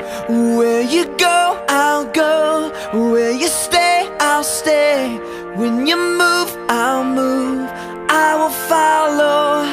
Where you go, I'll go. Where you stay, I'll stay. When you move, I'll move. I will follow.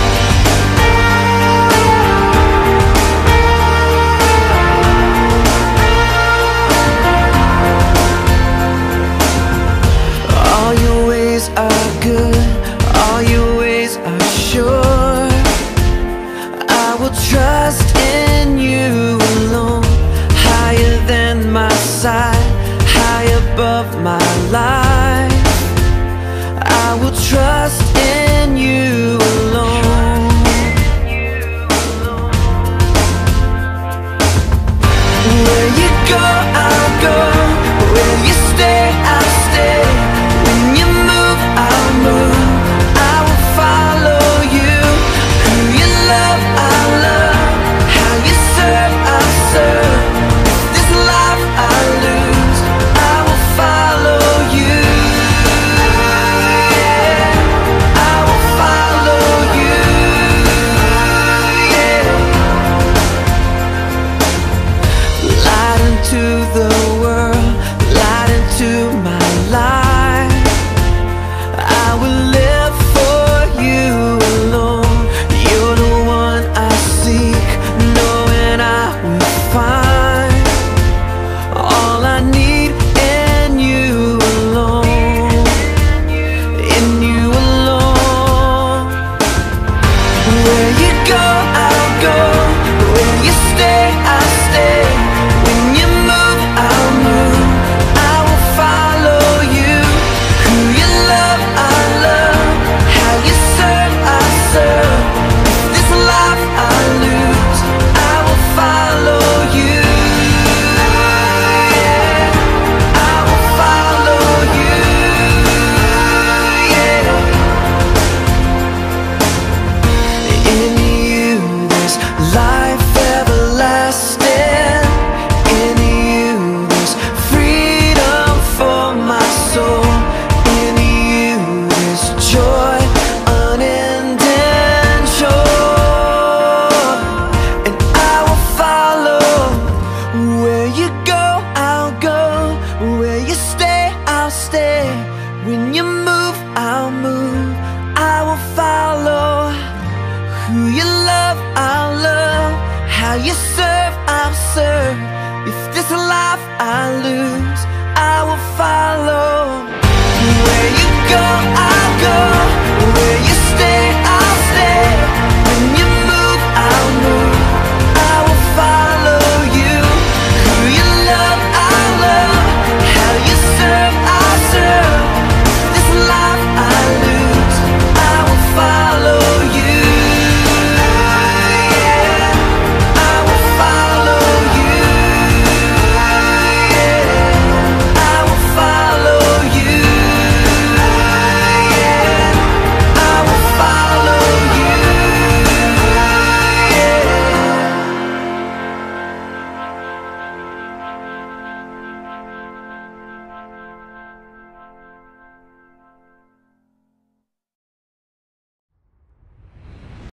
All your ways are good, all your ways are sure. I will trust in you alone. Higher than my sight, high above my life. I will trust in you alone. Where you go, I'll go. Where you stay, I'll stay. When you move, I'll move. I will follow you. Who you love, I'll love. How you serve, I'll serve. If this life I lose, I will follow you. Yeah, I will follow you. Yeah. Light into the world, light into my life. I will live for you alone. You're the one I seek, knowing I will find all I need in you alone. In you alone. Where you go, I'll go. Where you stay, I'll stay. When you move, I'll move. I will follow you. Who you love, I love. How you serve, I serve. If this life I lose, I will follow you. Yeah, I will follow you. Yeah. In you there's life everlasting. In you there's freedom for my soul. In you there's joy unending joy. And I will follow. Where you go, I'll go. Where you stay, I'll stay. When you move, I'll move. I will follow. Who you love, I'll love. How you serve, I'll serve. If this life I lose, I will follow. Where you go,